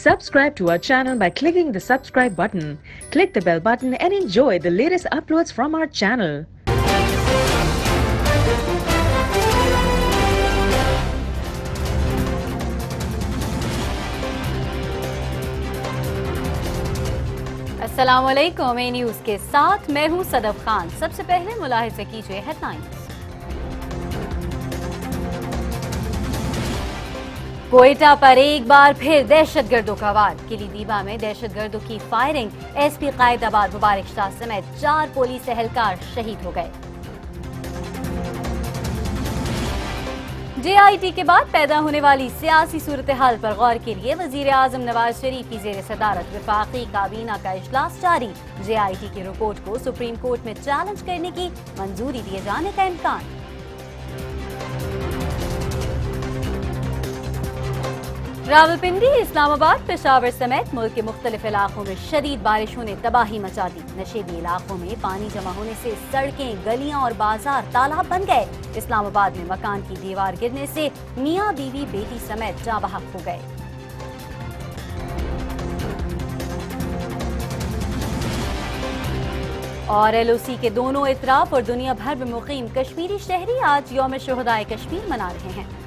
Subscribe to our channel by clicking the subscribe button. Click the bell button and enjoy the latest uploads from our channel. अस्सलामुअलैकुम। ए news के साथ मैं हूं सदफ खान। सबसे पहले मुलाहिज़े कीजिए हेडलाइंस। कोयटा पर एक बार फिर दहशतगर्दों का वार। किलीदीबा में दहशतगर्दों की फायरिंग। एसपी कायदाबाद मुबारक शाह समेत 4 पुलिस एहलकार शहीद हो गए। JIT के बाद पैदा होने वाली सियासी सूरत हाल पर गौर के लिए वजीर आजम नवाज शरीफ की जेर सदारत वफाकी काबीना का इजलास जारी। JIT की रिपोर्ट को सुप्रीम कोर्ट में चैलेंज करने की मंजूरी दिए जाने का इम्कान। रावलपिंडी, इस्लामाबाद, पेशावर समेत मुल्क के मुख्तलिफ इलाकों में शदीद बारिशों ने तबाही मचा दी। नशेबी इलाकों में पानी जमा होने से सड़कें, गलियां और बाजार तालाब बन गए। इस्लामाबाद में मकान की दीवार गिरने से मियां बीवी बेटी समेत जाँ बहक हो गए। और LOC के दोनों इतराफ और दुनिया भर में मुकीम कश्मीरी शहरी आज यौम शुहदाए कश्मीर मना रहे हैं।